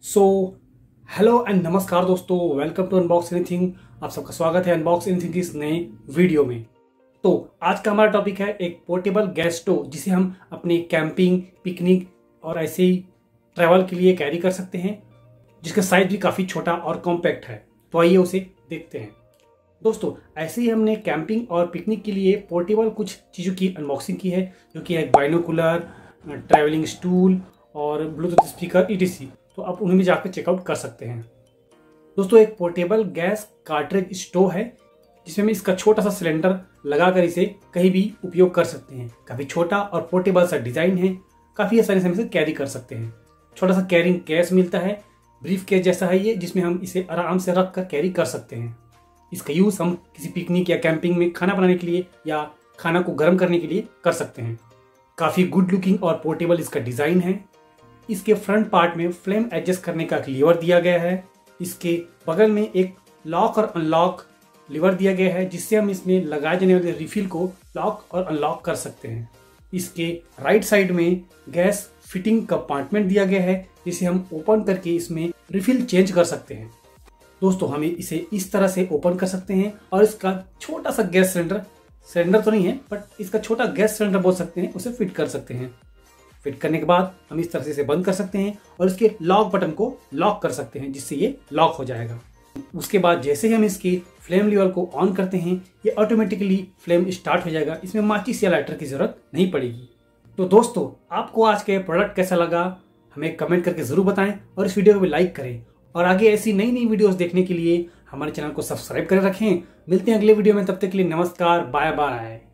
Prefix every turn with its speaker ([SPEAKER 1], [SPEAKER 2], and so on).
[SPEAKER 1] So hello and नमस्कार दोस्तों, welcome to unbox anything. आप सबका स्वागत है अनबॉक्स एनीथिंग की इस नए वीडियो में। तो आज का हमारा टॉपिक है एक पोर्टेबल गैस स्टोव, जिसे हम अपनी कैंपिंग, पिकनिक और ऐसे ही ट्रैवल के लिए कैरी कर सकते हैं, जिसका साइज भी काफ़ी छोटा और कॉम्पैक्ट है। तो आइए उसे देखते हैं। दोस्तों, ऐसे ही हमने कैंपिंग और पिकनिक के लिए पोर्टेबल कुछ चीज़ों की अनबॉक्सिंग की है, जो कि है बाइनोकुलर, ट्रैवलिंग स्टूल और ब्लूटूथ स्पीकर ETC। तो आप उन्हें भी जाकर चेकआउट कर सकते हैं। दोस्तों, एक पोर्टेबल गैस कार्ट्रिज स्टोव है, जिसमें हम इसका छोटा सा सिलेंडर लगाकर इसे कहीं भी उपयोग कर सकते हैं। काफ़ी छोटा और पोर्टेबल सा डिज़ाइन है, काफ़ी आसानी से हम इसे कैरी कर सकते हैं। छोटा सा कैरिंग केस मिलता है, ब्रीफ केस जैसा है ये, जिसमें हम इसे आराम से रख कर कैरी कर सकते हैं। इसका यूज़ हम किसी पिकनिक या कैंपिंग में खाना बनाने के लिए या खाना को गर्म करने के लिए कर सकते हैं। काफ़ी गुड लुकिंग और पोर्टेबल इसका डिज़ाइन है। इसके फ्रंट पार्ट में फ्लेम एडजस्ट करने का एक लीवर दिया गया है। इसके बगल में एक लॉक और अनलॉक लीवर दिया गया है, जिससे हम इसमें लगाए जाने वाले रिफिल को लॉक और अनलॉक कर सकते हैं। इसके राइट साइड में गैस फिटिंग कंपार्टमेंट दिया गया है, जिसे हम ओपन करके इसमें रिफिल चेंज कर सकते हैं। दोस्तों, हमें इसे इस तरह से ओपन कर सकते हैं और इसका छोटा सा गैस सिलेंडर तो नहीं है, बट इसका छोटा गैस सिलेंडर बोल सकते हैं, उसे फिट कर सकते हैं। फिट करने के बाद हम इस तरह से इसे बंद कर सकते हैं और इसके लॉक बटन को लॉक कर सकते हैं, जिससे ये लॉक हो जाएगा। उसके बाद जैसे ही हम इसकी फ्लेम लीवर को ऑन करते हैं, ये ऑटोमेटिकली फ्लेम स्टार्ट हो जाएगा। इसमें माचिस या लाइटर की जरूरत नहीं पड़ेगी। तो दोस्तों, आपको आज के प्रोडक्ट कैसा लगा हमें कमेंट करके जरूर बताएं और इस वीडियो को भी लाइक करें। और आगे ऐसी नई नई वीडियोस देखने के लिए हमारे चैनल को सब्सक्राइब कर रखें। मिलते हैं अगले वीडियो में, तब तक के लिए नमस्कार, बाय बाय।